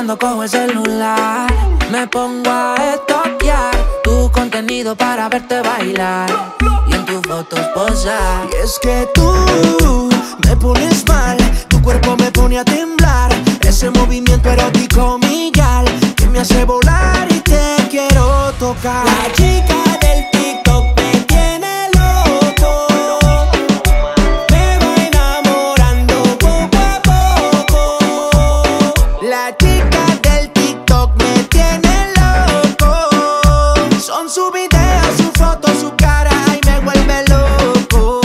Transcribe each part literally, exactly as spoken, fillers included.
cuando cojo el celular me pongo a estoquear tu contenido para verte bailar y en tus fotos posar. Y es que tú me pones mal, tu cuerpo me pone a temblar. Ese movimiento erótico, mi gal, que me hace volar y te quiero tocar. La chica del TikTok me tiene loco, me va enamorando poco a poco. La chica del TikTok me tiene loco, son su video, su foto, su cara y me vuelve loco.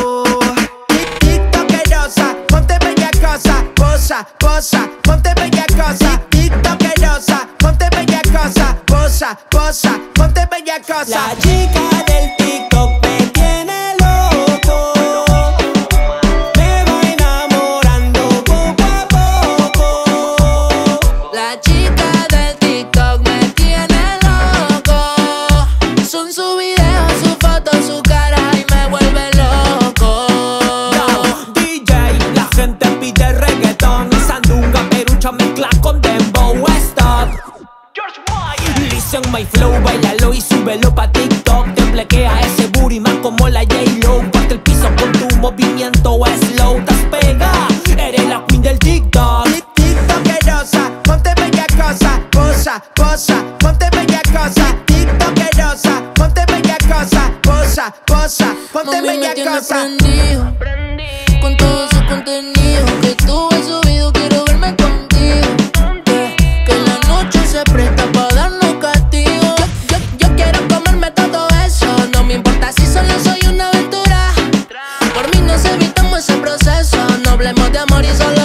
TikTokerosa, ponte bella cosa, posa, posa, ponte bella cosa. TikTokerosa, ponte bella cosa, posa, posa, ponte bella cosa. La chica del TikTok me tiene loco, me va enamorando poco a poco. La chica del TikTok me tiene loco, son su video, su foto, su cara y me vuelve loco. Yo, D J, la gente pide reggaetón, sandunga, perucha, mezcla con dembow, stop. Listen my flow, bailalo y súbelo pa' TikTok. Temblequea ese booty man como la J-Lo. Parte el piso con tu movimiento slow. Estás pega, eres la queen del TikTok. TikTokerosa, ponte bella cosa, posa, posa, ponte bella cosa. TikTokerosa, ponte bella cosa, posa, posa, ponte Mami, bella me tiene cosa. prendido con todo su contenido que tú has subido, quiero verme contigo. Eh, que la noche se presta para darnos castigo. Yo, yo, yo quiero comerme todo eso, no me importa si solo soy una aventura. Por mí nos evitamos ese proceso, no hablemos de amor y solo